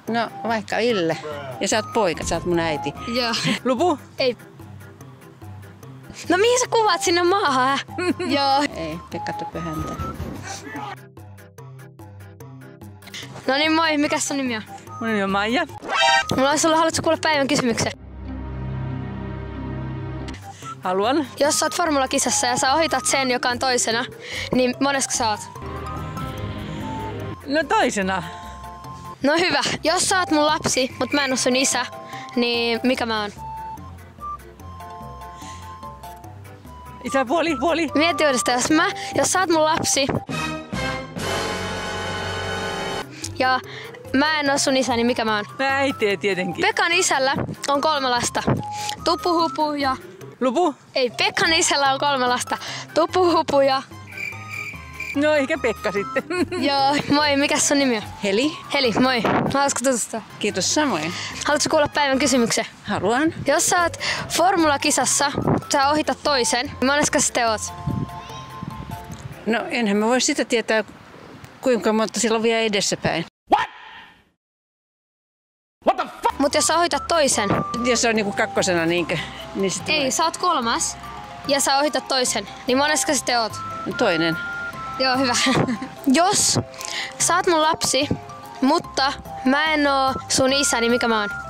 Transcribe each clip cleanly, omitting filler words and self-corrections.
No vaikka Ville. Ja sä oot poika, sä oot mun äiti. Joo. Lupu? Ei. No mihin sä kuvaat sinne maahan? Joo. Ei, Pekka Töpöhäntä. No niin moi, mikä sun nimi on? Mun nimi on Maija. Mulla olisi ollut, haluatko kuulla päivän kysymyksen? Haluan. Jos sä oot formulakisassa ja sä ohitat sen, joka on toisena, niin monesko sä oot? No toisena. No hyvä. Jos sä oot mun lapsi, mut mä en oo sun isä, niin mikä mä oon? Isäpuoli. Mieti uudestaan, jos sä oot mun lapsi ja mä en oo sun isä, niin mikä mä oon? Äiti tietenkin. Pekan isällä on 3 lasta. Tupu, Hupu ja... Lupu? Ei, Pekan isällä on 3 lasta. Tupu, Hupu ja... No ehkä Pekka sitten. Joo, moi, mikä sun nimi on? Heli. Heli, moi. Haluatko tutustua? Kiitos samoin. Haluatko kuulla päivän kysymyksen? Haluan. Jos sä oot formulakisassa, sä ohitat toisen, monesko sitten oot? No enhän mä voi sitä tietää, kuinka monta sillä on vielä edessäpäin. Mut jos sä ohitat toisen... Jos se on niinku kakkosena niinkö, niin sitten... Ei, sä oot 3. ja sä ohitat toisen, niin monesko sitten oot? Toinen. Joo, hyvä. Jos sä oot mun lapsi, mutta mä en oo sun isä, niin mikä mä oon?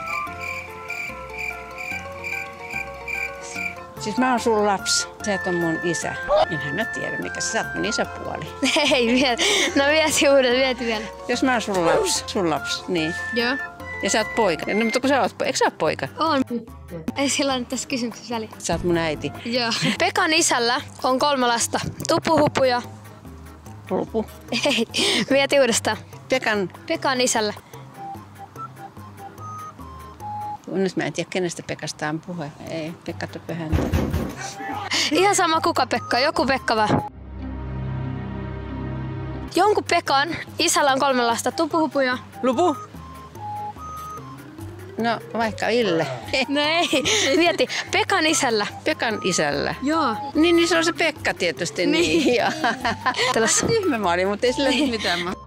Siis mä oon sun lapsi. Sä et on mun isä. Enhän mä tiedä, mikä sä oot mun isäpuoli. Ei, mieti vielä. Jos mä oon sun lapsi, niin. Joo. Ja sä oot poika. No mutta kun sä oot, eikö sä oot poika? On. Ei sillä nyt tässä kysymyksessä väliä. Sä oot mun äiti. Joo. Pekan isällä on 3 lasta. Tupu, Hupu ja... Lupu. Ei, mieti uudestaan. Pekan isällä. Nyt mä en tiedä, kenestä Pekasta on puhe. Ei, Pekka Töpöhäntä. Ihan sama kuka Pekka, joku Pekka vaan. Jonkun Pekan isällä on 3 lasta. Tupu, Hupu ja... Lupu? No vaikka Ville. No ei, mieti. Pekan isällä. Pekan isällä. Joo. Niin se on se Pekka tietysti. Niin. Aika tyhmä mä olin, mutta ei sillä mitään.